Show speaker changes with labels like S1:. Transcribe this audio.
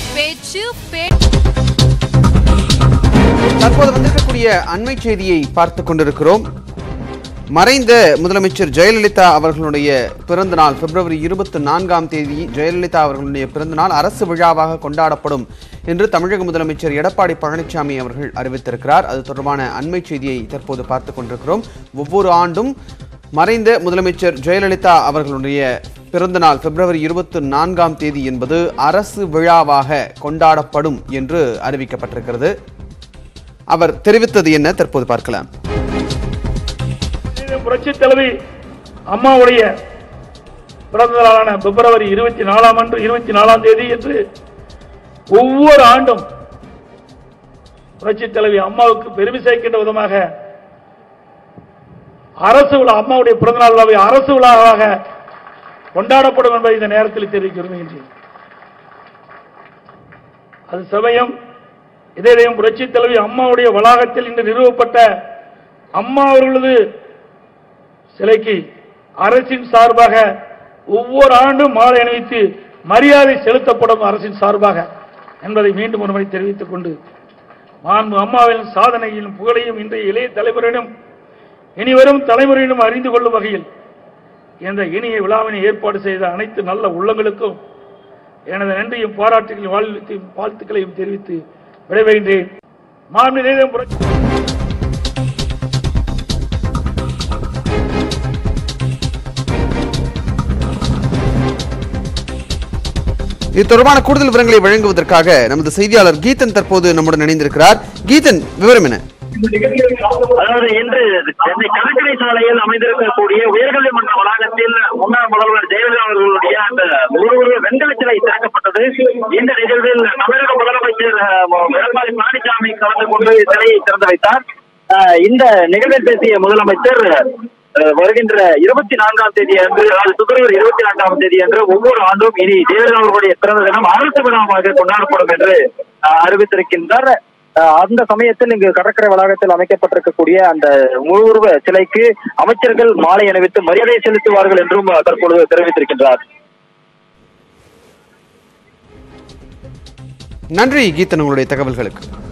S1: தற்போது வந்திருக்கக்கூடிய அண்மை செய்தியை பார்த்துக் கொண்டிருக்கிறோம். மறைந்த முதலமைச்சர் ஜெயலலிதா அவர்களுடைய பிறந்த நாள் பிப்ரவரி 24ஆம் தேதி ஜெயலலிதா அவர்களுடைய பிறந்த நாள் அரசு விழாவாக கொண்டாடப்படும் என்று தமிழக முதலமைச்சர் எடப்பாடி பழனிசாமி அவர்கள் அறிவித்திருக்கிறார். அது தொடர்பான அண்மை செய்தியை தற்போது பார்த்துக் கொண்டிருக்கிறோம். ஒவ்வொரு ஆண்டும் மறைந்த முதலமைச்சர் ஜெயலலிதா அவர்களுடைய பிறந்த நாள் பிப்ரவரி 24ஆம் தேதி என்பது அரசு விழாவாக கொண்டாடப்படும் என்று அறிவிக்கப்பட்டிருக்கிறது. அவர் தெரிவித்தது என்ன தற்போது பார்க்கலாம்.
S2: புரட்சி தலைவி அம்மாவுடைய பிறந்த நாளான பிப்ரவரி 24ஆம் தேதி என்று ஒவ்வொரு ஆண்டும் புரட்சி தலைவி அம்மாவுக்கு பெருமை சேர்க்கின்ற விதமாக அரசு விழா, அம்மாவுடைய பிறந்த நாள் விழாவை அரசு விழாவாக கொண்டாடப்படும் என்பதை இந்த நேரத்தில் தெரிவிக்க விரும்புகின்றேன். அது சமயம் இதயம் புரட்சி தலைவி அம்மாவுடைய வளாகத்தில் இன்று நிறுவப்பட்ட அம்மா அவர்களது சிலைக்கு அரசின் சார்பாக ஒவ்வொரு ஆண்டும் மாலை அணிவித்து மரியாதை செலுத்தப்படும் அரசின் சார்பாக என்பதை மீண்டும் ஒருமுறை தெரிவித்துக் கொண்டு மாண்பு அம்மாவின் சாதனையிலும் புகழையும் இன்றைய இளைய தலைவரிடம் இனிவரும் தலைமுறையிடம் அறிந்து கொள்ளும் வகையில் இந்த இனிய விழாவினை ஏற்பாடு செய்த அனைத்து நல்ல உள்ளங்களுக்கும் எனது நன்றியும் பாராட்டுகளையும் வாழ்த்துக்களையும் தெரிவித்து விடைபெறுகின்றேன்.
S1: இது தொடர்பான கூடுதல் விவரங்களை வழங்குவதற்காக நமது செய்தியாளர் கீதன் தற்போது நம்முடன் இணைந்திருக்கிறார். கீதன், விவரம் என்ன?
S3: அதாவது இன்று சென்னை கடற்கரை சாலையில் அமைந்திருக்கக்கூடிய உயர்கல்விமன்ற வளாகத்தில் முன்னாள் முதல்வர் ஜெயலலிதா அவர்களுடைய அந்த ஒரு வெண்கல சிலை திறக்கப்பட்டது. இந்த நிகழ்வில் தமிழக முதலமைச்சர் எடப்பாடி பழனிசாமி கலந்து கொண்டு சிலையை திறந்து வைத்தார். இந்த நிகழ்வில் பேசிய முதலமைச்சர் வருகின்ற 24ஆம் தேதி அன்று, பிப்ரவரி 24ஆம் தேதி அன்று ஒவ்வொரு ஆண்டும் இனி ஜெயலலிதா அவர்களுடைய பிறந்த தினம் அரசு விழாவாக கொண்டாடப்படும் என்று அறிவித்திருக்கின்றார். அந்த சமயத்தில் இங்கு கடற்கரை வளாகத்தில் அமைக்கப்பட்டிருக்கக்கூடிய அந்த முழுவுருவ சிலைக்கு அமைச்சர்கள் மாலை அணிவித்து மரியாதை செலுத்துவார்கள் என்றும் தற்பொழுது தெரிவித்திருக்கின்றார்.
S1: நன்றி கீதன், உங்களுடைய தகவல்களுக்கு.